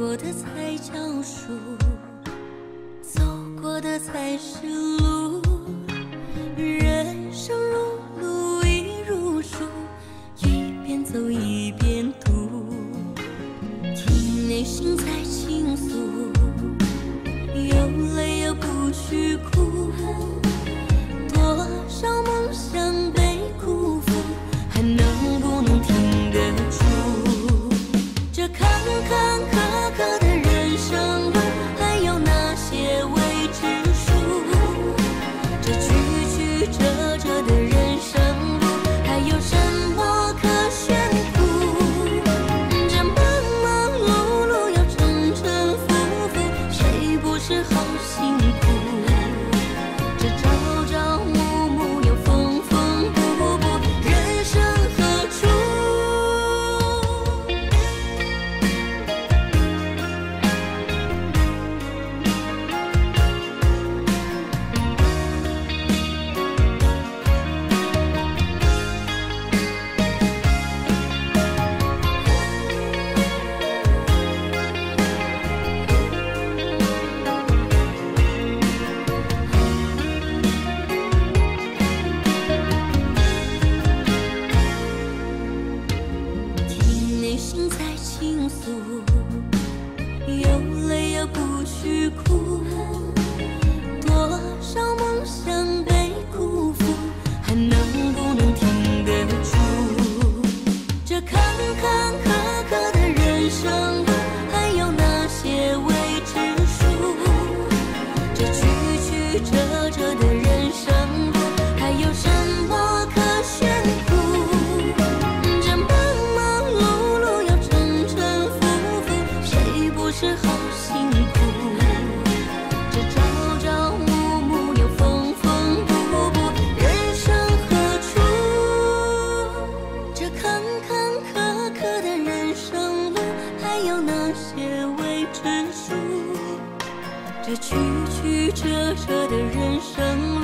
过的才叫数，走过的才是路。人生如路，亦如书，一边走一边读，听内心在倾诉，有泪又不许哭。多少梦想被辜负，还能不能挺得住？这坎坎坷坷的人生路，还有那些未知数。这曲曲折折的人生路，还有什么可炫酷？这忙忙碌碌要沉沉浮浮，谁不是好辛苦？这朝朝暮暮又缝缝补补，人生何处？听内心在倾诉，有泪又不许哭。多少梦想被辜负，还能不能挺得住？这坎坎坷坷的人生路，还有那些未知数。这曲曲折折的人生路，还有什么可炫酷？这忙忙碌碌要沉沉浮浮，谁不是好辛苦？这朝朝暮暮又缝缝补补，人生何处？这坎坎坷坷的人生路，还有那些未知数。这曲曲折折的人生路，